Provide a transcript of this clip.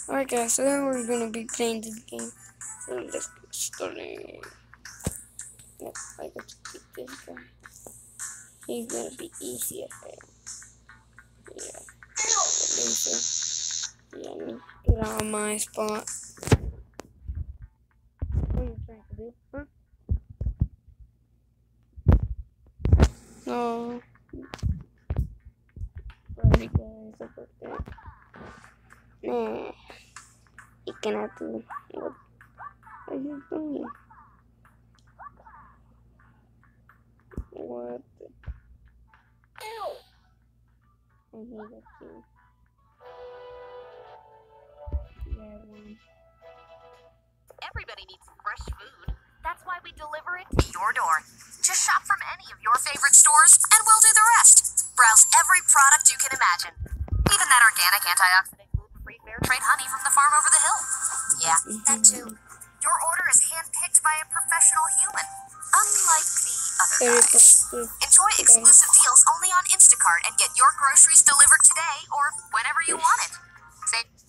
Alright guys, so then we're gonna be playing this game. So let's get started. Yep, I got to keep this guy. He's gonna be easy ahead. Yeah. Yeah, let me get out of my spot. What are you trying to do? Huh? No. Sorry guys about that. Nah. You cannot do what are you doing? What? Ow! I hate that too. Yeah, one. Everybody needs fresh food. That's why we deliver it to your door. Just shop from any of your favorite stores, and we'll do the rest. Browse every product you can imagine. Even that organic, antioxidant, gluten-free, fair trade honey from the farm over the hill. Yeah, that too. Your order is hand-picked by a professional human, unlike the other guys. Enjoy exclusive deals only on Instacart and get your groceries delivered today or whenever you want it. Say